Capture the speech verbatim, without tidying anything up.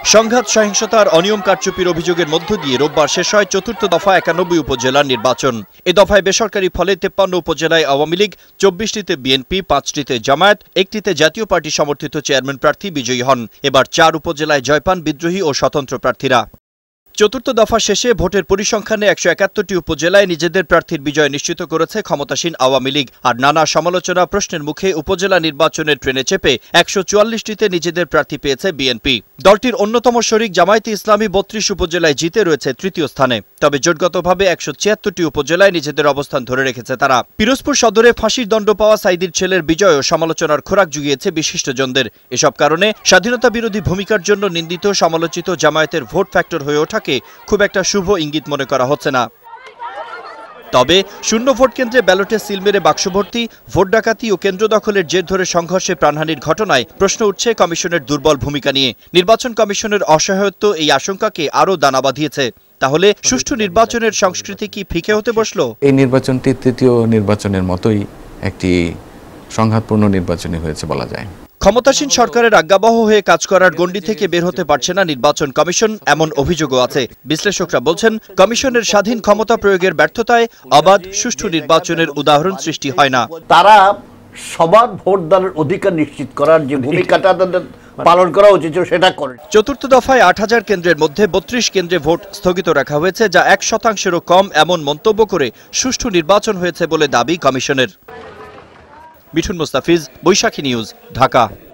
সংঘাত সহিংসতার অনিয়ম কারচুপির অভিযোগের মধ্য দিয়ে রোববার শেষ হয় চতুর্থ দফা একানব্বই উপজেলার নির্বাচন। এ দফায় বেসরকারি ফলে তেপ্পান্ন উপজেলায় আওয়ামী লীগ, চব্বিশটিতে বিএনপি, পাঁচটিতে জামায়াত, একটিতে জাতীয় পার্টি সমর্থিত চেয়ারম্যান প্রার্থী বিজয়ী হন। এবার চার উপজেলায় জয় পান বিদ্রোহী ও স্বতন্ত্র প্রার্থীরা। চতুর্থ দফা শেষে ভোটের পরিসংখ্যানে একশো একাত্তরটি উপজেলায় নিজেদের প্রার্থীর বিজয় নিশ্চিত করেছে ক্ষমতাসীন আওয়ামী লীগ। আর নানা সমালোচনা প্রশ্নের মুখে উপজেলা নির্বাচনের ট্রেনে চেপে একশো চুয়াল্লিশটিতে নিজেদের প্রার্থী পেয়েছে বিএনপি। দলটির অন্যতম শরিক জামায়াতে ইসলামী বত্রিশ উপজেলায় জিতে রয়েছে তৃতীয় স্থানে। তবে জোটগতভাবে একশো ছিয়াত্তরটি উপজেলায় নিজেদের অবস্থান ধরে রেখেছে তারা। পিরোজপুর সদরে ফাঁসির দণ্ড পাওয়া সাইদির ছেলের বিজয়ও সমালোচনার খোরাক জুগিয়েছে বিশিষ্টজনদের। এসব কারণে স্বাধীনতা বিরোধী ভূমিকার জন্য নিন্দিত সমালোচিত জামায়াতের ভোট ফ্যাক্টর হয়ে ওঠা খুব একটা শুভ ইঙ্গিত মনে করা হচ্ছে না। তবে শূন্য ভোট কেন্দ্রে ব্যালটে সিল মেরে বাক্স ভর্তি, ভোট ডাকাতি ও কেন্দ্র দখলের জের ধরে সংঘর্ষে প্রাণহানির ঘটনায় প্রশ্ন উঠছে কমিশনের দুর্বল ভূমিকা নিয়ে। নির্বাচন কমিশনের অসহায়ত্ব এই আশঙ্কাকে আরও দানা বাঁধিয়েছে। তাহলে সুষ্ঠু নির্বাচনের সংস্কৃতি কি ফিকে হতে বসলো? এই নির্বাচনটি তৃতীয় নির্বাচনের মতোই একটি সংঘাতপূর্ণ নির্বাচনই হয়েছে বলা যায়। ক্ষমতাসীন সরকারের আজ্ঞাবহ হয়ে কাজ করার গণ্ডি থেকে বের হতে পারছে না নির্বাচন কমিশন, এমন অভিযোগও আছে। বিশ্লেষকরা বলছেন, কমিশনের স্বাধীন ক্ষমতা প্রয়োগের ব্যর্থতায় অবাধ সুষ্ঠু নির্বাচনের উদাহরণ সৃষ্টি হয় না। তারা সবার ভোটদানের অধিকার নিশ্চিত করার যে ভূমিকাটা তাদের পালন করা উচিত সেটা করে। চতুর্থ দফায় আট হাজার কেন্দ্রের মধ্যে বত্রিশ কেন্দ্রে ভোট স্থগিত রাখা হয়েছে, যা এক শতাংশেরও কম। এমন মন্তব্য করে সুষ্ঠু নির্বাচন হয়েছে বলে দাবি কমিশনের। মিঠুন, মোস্তাফিজ, বৈশাখী নিউজ, ঢাকা।